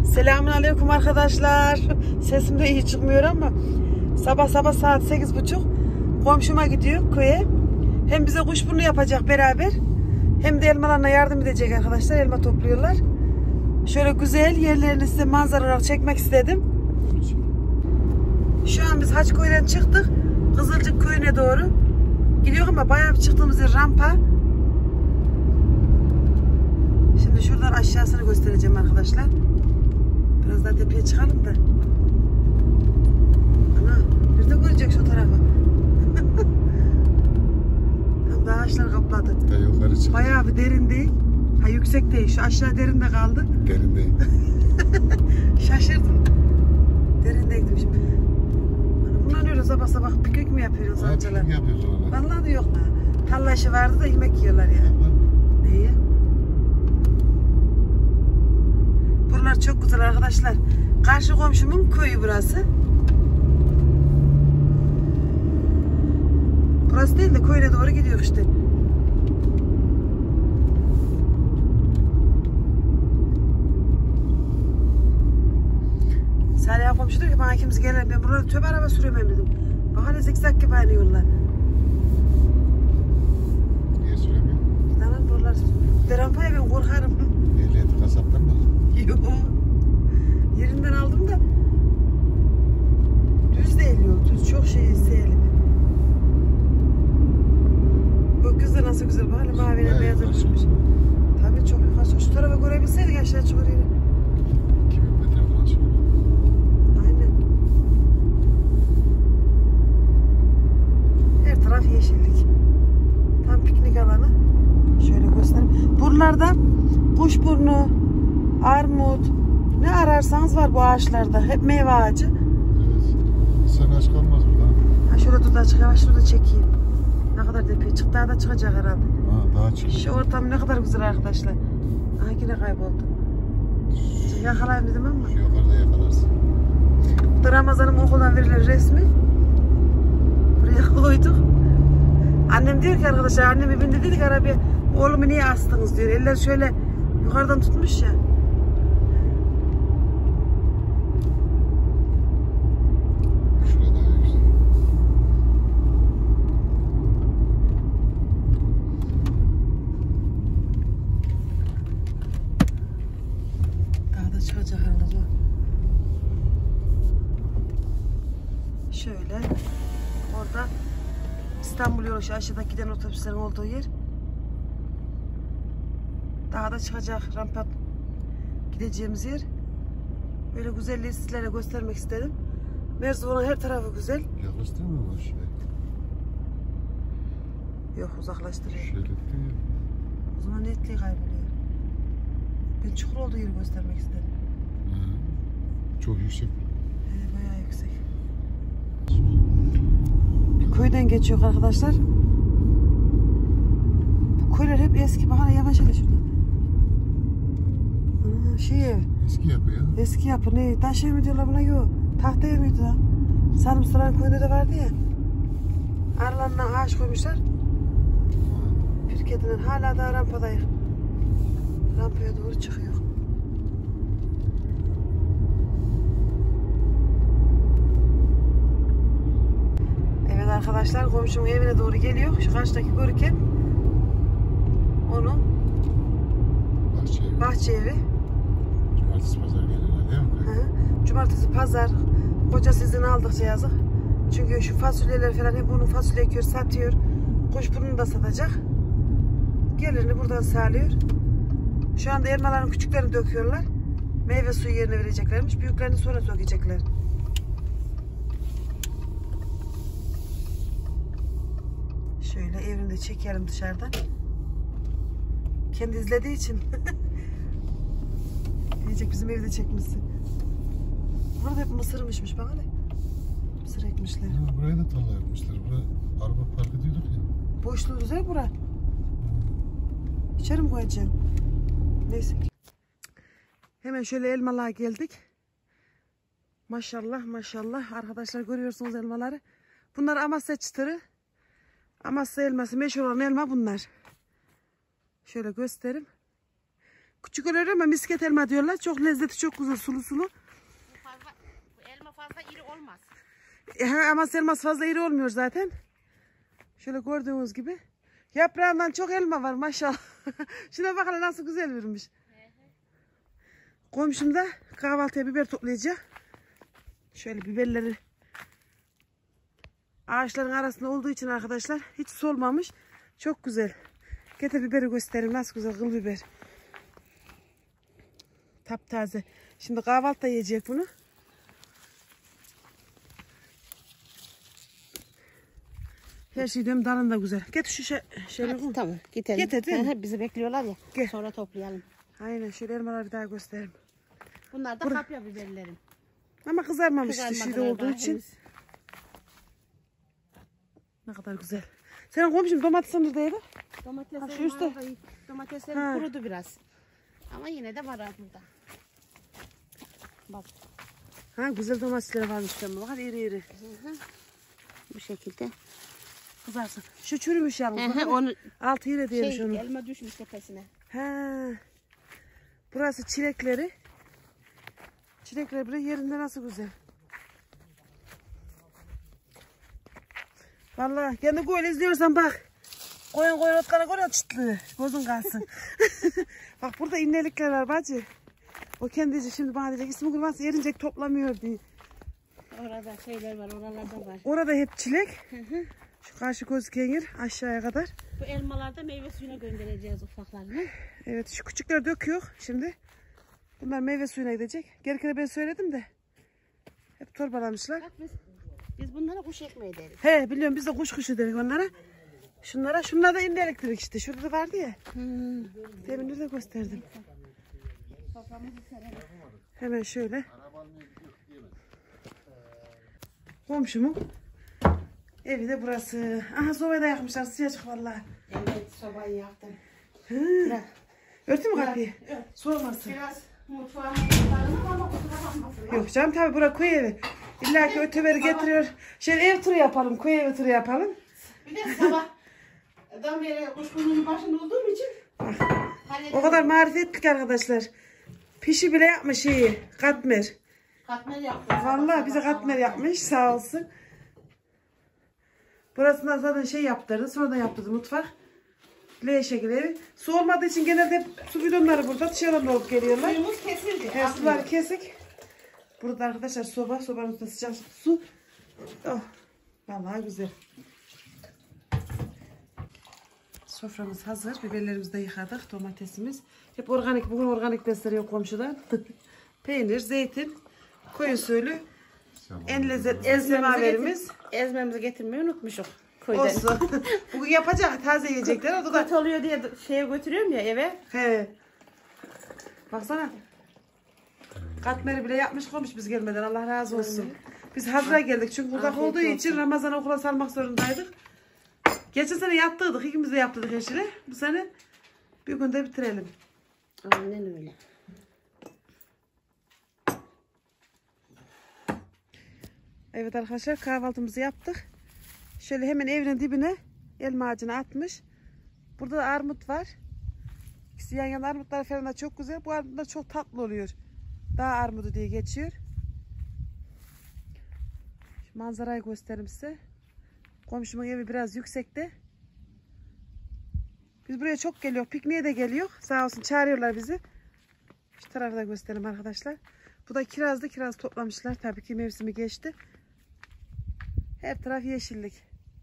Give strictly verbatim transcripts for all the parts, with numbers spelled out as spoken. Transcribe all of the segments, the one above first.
Selamünaleyküm arkadaşlar. Sesim de iyi çıkmıyor ama sabah sabah saat sekiz buçuk komşuma gidiyor köye. Hem bize kuşburnu yapacak beraber, hem de elmalarına yardım edecek arkadaşlar. Elma topluyorlar. Şöyle güzel yerlerini size manzara olarak çekmek istedim. Şu an biz Haçköy'den çıktık. Kızılcık köyüne doğru gidiyor ama bayağı bir çıktığımız yer rampa. Şimdi şuradan aşağısını göstereceğim arkadaşlar. Biraz daha tepeye çıkalım da. Ana, bir de görecek şu tarafı. Tam da ağaçlar kapladı. Da yukarı çıktı. Bayağı bir derin değil. Ha, yüksek değil. Şu aşağı derinde kaldı. Derin değil. Şaşırdım. Derindeydim şimdi. Bunlar öyle sabah sabah piknik mi yapıyoruz amcalar? Piknik yapıyoruz ona. Vallahi de yok lan. Tarla işi vardı da yemek yiyorlar ya. Neyi? Buralar çok güzel arkadaşlar. Karşı komşumun köyü burası. Burası değil de köyüne doğru gidiyor işte. Salih komşu diyor ki bana ikimiz gelelim. Ben buralarda tövbe araba süremem dedim. Bak hele zikzak gibi aynı yollar. Niye süremiyorsun? Tamam buralar. Derampaya ben korkarım. Ehliyeti kasaptan mı? Yok. Yerinden aldım da düz değil yol. Düz çok şey seyli. Gökyüzü nasıl güzel. Bak hele maviyle beyaza düşmüş. Tabii çok yukarı. Şu tarafa görebilseydik aşağı çıkıyor. iki bin metre falan çıkıyor. Aynen. Her taraf yeşillik. Tam piknik alanı. Şöyle göstereyim. Buralarda kuşburnu, armut, ne ararsanız var bu ağaçlarda. Hep meyve ağacı. Evet. Sen aç kalmaz burada. Ha şöyle dur da çık, yavaş şurada çekeyim. Ne kadar tepeye çık, daha da çıkacak herhalde. Ha daha çıkıyor. Şu ortam ne kadar güzel arkadaşlar. Aha yine kayboldu. Şimdi yakalayayım dedim ama. Şu yukarıda yakalarsın. Bu da Ramazan'ın okuldan verilen resmi. Buraya koyduk. Annem diyor ki arkadaşlar, annemi bindi dedik arabaya. Oğlumu niye astınız diyor. Eller şöyle yukarıdan tutmuş ya. Şurada daha güzel. Daha da çıkacak herhalde. Şöyle. Orada İstanbul yolu, şu aşağıda giden otobüslerin olduğu yer. Daha da çıkacak rampa gideceğimiz yer. Böyle güzelliği sizlere göstermek istedim. Merzu'nun her tarafı güzel. Yaklaştırmıyor mu şey? Yok, uzaklaştırıyor. Şöyle diyor. O zaman netliği kayboluyor. Ben çukur olduğu yeri göstermek istedim. Hı. Çok yüksek. Ee, bayağı yüksek. Bir köyden geçiyor arkadaşlar. Bu köyler hep eski. Bakana yavaş hele şuradan. Aa, şey ev. Eski yapı ya. Eski yapı ne? Taş ev mi diyorlar buna? Yok. Tahta ev miydi lan? Sarımsıran köyünde de vardı ya. Aralarına ağaç koymuşlar. Bir kedinin hala da rampadayız. Rampaya doğru çıkıyor. Evet arkadaşlar, komşumun evine doğru geliyor. Şu karşıdaki görürken onun Bahçe evi. bahçe evi. Cumartesi pazar gelirler değil mi? Hı hı. Cumartesi pazar kocası izin aldıkça yazık. Çünkü şu fasulyeler falan hep bunu fasulye ekiyor, satıyor. Kuşburnunu da satacak. Gelirini buradan sağlıyor. Şu anda elmaların küçüklerini döküyorlar. Meyve suyu yerine vereceklermiş. Büyüklerini sonra dökecekler. Şöyle evini de çekelim dışarıdan. Kendi izlediği için. Diyecek bizim evde çekmişsin. Burada hep mısırmışmış bak hele. Mısır ekmişler. Ha, buraya da tarla yapmışlar. Buraya araba park ediyorduk ya. Boşluğu güzel bura. İçeri mi koyacağım? Neyse. Hemen şöyle elmalığa geldik. Maşallah maşallah. Arkadaşlar görüyorsunuz elmaları. Bunlar Amasya çıtırı. Amasya elması meşhur olan elma bunlar. Şöyle göstereyim. Küçük oluyor ama misket elma diyorlar. Çok lezzeti çok güzel, sulu sulu. Bu, fazla, bu elma fazla iri olmaz. E, ama elması fazla iri olmuyor zaten. Şöyle gördüğünüz gibi. Yaprağından çok elma var maşallah. Şuna bakalım nasıl güzel vermiş. Komşum da kahvaltıya biber toplayacak. Şöyle biberleri ağaçların arasında olduğu için arkadaşlar hiç solmamış. Çok güzel. Getir biberi göstereyim. Nasıl güzel kıl biber. Taptaze. Şimdi kahvaltıda yiyecek bunu. Her şey diyorum dalında güzel. Getir şu şey, şeyleri koy. Tamam gidelim. Getir değil mi? Bizi bekliyorlar ya. Gel. Sonra toplayalım. Aynen şöyle elmaları bir daha göstereyim. Bunlar da Bur kapya biberlerim. Ama kızarmamış işte şeyde Kızarmadılar olduğu daha için. henüz. Ne kadar güzel. Senin komşun domatesin neredeydi? Domateslerim Ha, şu üstte. var, domateslerim Ha. kurudu biraz. Ama yine de var burada. Bak. Ha güzel domatesler varmış ama bak iri iri. Hı hı. Bu şekilde. Kızarsın. Şu çürümüş yalnız. Hı hı, bak. onu Altı iri diyormuş şey onu. elma düşmüş tepesine. Ha. Burası çilekleri. Çilekler bile yerinde nasıl güzel. Vallahi kendi böyle izliyorsan bak. Koyun koyun otkana koyun çıtlı. Gözün kalsın. Bak burada innelikler var bacı. O kendisi şimdi bana diyecek ismi kurbansı yerincek toplamıyor diye. Orada şeyler var, oralarda var. Orada hep çilek. Hı hı. Şu karşı gözüken yer aşağıya kadar. Bu elmalarda meyve suyuna göndereceğiz ufaklarını. Evet şu küçükler döküyor şimdi. Bunlar meyve suyuna gidecek. Gerçekten ben söyledim de. Hep torbalamışlar. Bak biz, biz bunlara kuş ekmeği deriz. He biliyorum biz de kuş kuşu dedik onlara. Şunlara şunlar da indi elektrik işte. Şurada da vardı ya. Hmm. Demin de gösterdim. Soframızı serelim. Hemen şöyle. Komşumun evi de burası. Aha sobayı da yakmışlar sıcacık vallahi. Evet sobayı yaktım. Hı. Biraz, Örtün mü kapıyı? Evet. Soğumasın. biraz mutfağa kurtardım ama kusura bakmasın. Yok canım tabi bura köy evi. İlla ki öteberi getiriyor. Şöyle ev turu yapalım. Köy evi turu yapalım. Bir de sabah adam beri kuşkunun başında olduğum için halledelim. O kadar marifetlik arkadaşlar. Pişi bile yapmış şeyi. Katmer. Katmer yaptım. Vallahi bize katmer yapmış sağ olsun. Burasından zaten şey yaptırdı. Sonra da yaptırdı mutfak. L şekil evi. Su olmadığı için genelde hep su bidonları burada dışarıdan dolup geliyorlar. Suyumuz kesildi. Her sular kesik. Burada arkadaşlar soba. Sobanın üstünde sıcak su. Oh. Vallahi güzel. Soframız hazır. Biberlerimizi de yıkadık. Domatesimiz. Hep organik. Bugün organik besleniyor komşudan. Peynir, zeytin, koyu usulü. En lezzet, en semaverimiz. Ezmemizi getirmeyi unutmuşum. Köyden. Olsun. Bugün yapacak taze yiyecekler. O da Kötü oluyor diye şeye götürüyorum ya eve. he. Baksana. Katmeri bile yapmış koymuş biz gelmeden. Allah razı olsun. Biz hazıra geldik. Çünkü uzak Afiyet olduğu için olsun. Ramazan okula salmak zorundaydık. Geçen sene yaptırdık. İkimiz de yaptırdık eşiyle. Bu sene bir günde bitirelim. Aynen öyle. Evet arkadaşlar kahvaltımızı yaptık. Şöyle hemen evin dibine elma ağacını atmış. Burada da armut var. İkisi yan yana armutlar falan da çok güzel. Bu armutlar çok tatlı oluyor. Dağ armudu diye geçiyor. Şu manzarayı göstereyim size. Komşumun evi biraz yüksekte. Biz buraya çok geliyor. Pikniğe de geliyor. Sağ olsun çağırıyorlar bizi. Şu tarafı da göstereyim arkadaşlar. Bu da kirazdı. Kiraz toplamışlar. Tabii ki mevsimi geçti. Her taraf yeşillik.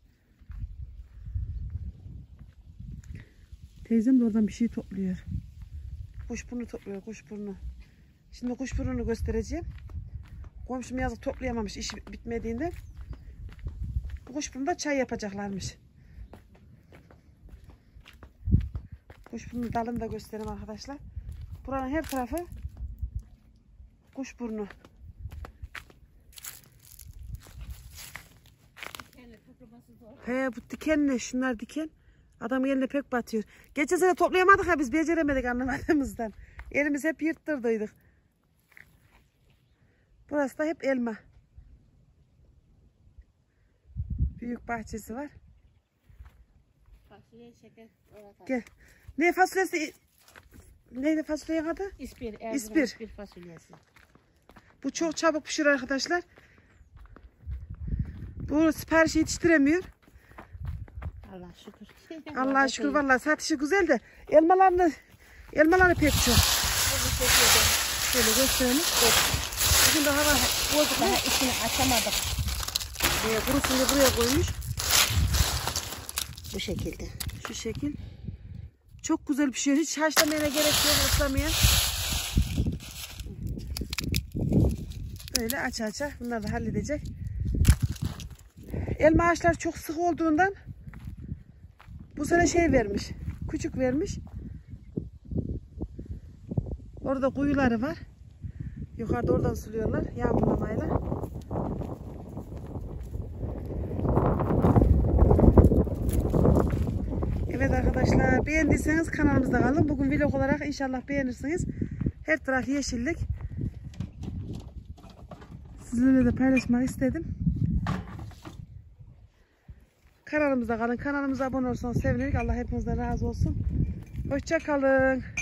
Teyzem de oradan bir şey topluyor. Kuşburnu topluyor. Kuşburnu. Şimdi kuşburnunu göstereceğim. Komşum yazık toplayamamış iş bitmediğinde. Bu kuşburnuda çay yapacaklarmış. Kuşburnu dalını da göstereyim arkadaşlar. Buranın her tarafı kuşburnu. He bu dikenli, şunlar diken. Adamın eline pek batıyor. Geçen sene toplayamadık ya biz beceremedik anlamadığımızdan. Elimiz hep yırttırdıydık. Burası da hep elma. Büyük bahçesi var. Fasulye, şeker, orada. Gel. Ne fasulyesi? Neydi fasulyenin adı? İspir. Erzurum İspir. İspir fasulyesi. Bu çok çabuk pişiyor arkadaşlar. Bu siparişi yetiştiremiyor. Allah şükür. Allah'a şükür vallahi satışı güzel de elmalarını elmaları pek çok. Şöyle gösterelim. Bugün de hava bozuk. Daha içini açamadık. Buraya kurusun diye buraya koymuş. Bu şekilde. Şu şekil. Çok güzel pişiyor. Hiç haşlamaya gerek yok, ıslamaya. Böyle aça aça bunları da halledecek. Elma ağaçlar çok sık olduğundan bu sene şey vermiş. Küçük vermiş. Orada kuyuları var. Yukarıda oradan suluyorlar yağmurlamayla. Evet arkadaşlar, beğendiyseniz kanalımızda kalın. Bugün vlog olarak inşallah beğenirsiniz. Her taraf yeşillik. Sizinle de paylaşmak istedim. Kanalımızda kalın. Kanalımıza abone olursanız seviniriz. Allah hepinizden razı olsun. Hoşça kalın.